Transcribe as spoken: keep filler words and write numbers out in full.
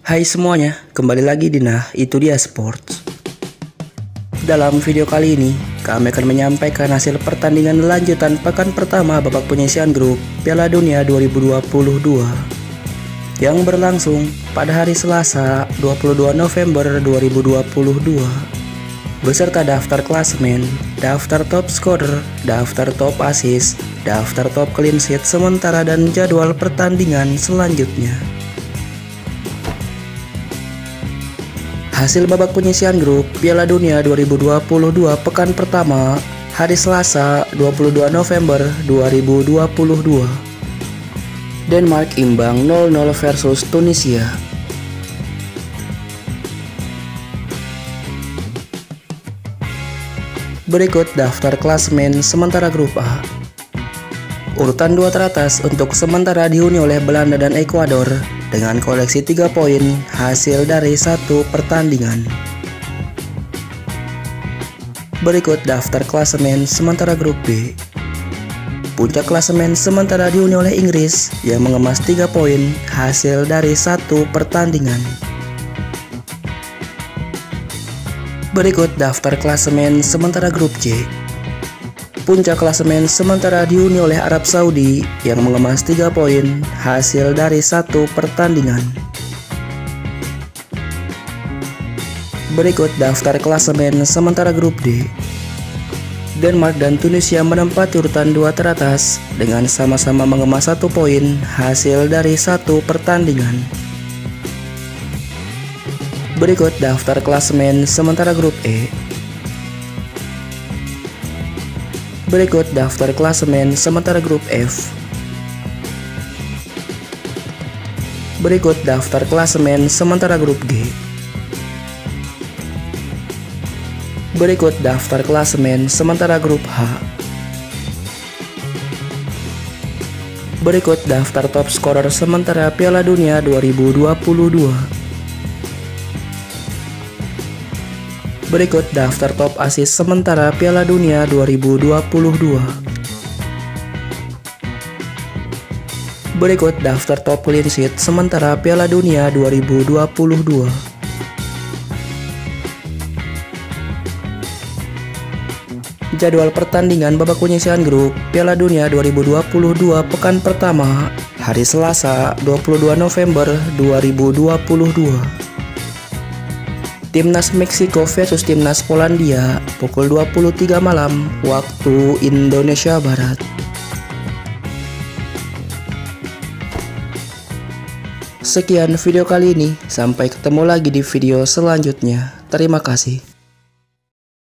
Hai semuanya, kembali lagi di Nah Itu Dia Sports. Dalam video kali ini, kami akan menyampaikan hasil pertandingan lanjutan pekan pertama babak penyisihan grup Piala Dunia dua ribu dua puluh dua yang berlangsung pada hari Selasa dua puluh dua November dua ribu dua puluh dua beserta daftar klasemen, daftar top scorer, daftar top assist, daftar top clean sheet sementara dan jadwal pertandingan selanjutnya. Hasil babak penyisihan grup Piala Dunia dua ribu dua puluh dua pekan pertama hari Selasa dua puluh dua November dua ribu dua puluh dua. Denmark imbang nol nol versus Tunisia. Berikut daftar klasemen sementara grup A. Urutan dua teratas untuk sementara dihuni oleh Belanda dan Ekuador dengan koleksi tiga poin hasil dari satu pertandingan. Berikut daftar klasemen sementara grup B. Puncak klasemen sementara dihuni oleh Inggris yang mengemas tiga poin hasil dari satu pertandingan. Berikut daftar klasemen sementara grup C. Puncak klasemen sementara dihuni oleh Arab Saudi yang mengemas tiga poin hasil dari satu pertandingan. Berikut daftar klasemen sementara grup D. Denmark dan Tunisia menempati urutan dua teratas dengan sama-sama mengemas satu poin hasil dari satu pertandingan. Berikut daftar klasemen sementara grup E. Berikut daftar klasemen sementara grup F. Berikut daftar klasemen sementara grup G. Berikut daftar klasemen sementara grup H. Berikut daftar top scorer sementara Piala Dunia dua ribu dua puluh dua. Berikut daftar top assist sementara Piala Dunia dua ribu dua puluh dua. Berikut daftar top clean sheet sementara Piala Dunia dua ribu dua puluh dua. Jadwal pertandingan babak penyisihan grup Piala Dunia dua ribu dua puluh dua pekan pertama hari Selasa dua puluh dua November dua ribu dua puluh dua. Timnas Meksiko versus Timnas Polandia pukul dua puluh tiga malam waktu Indonesia Barat. Sekian video kali ini, sampai ketemu lagi di video selanjutnya. Terima kasih.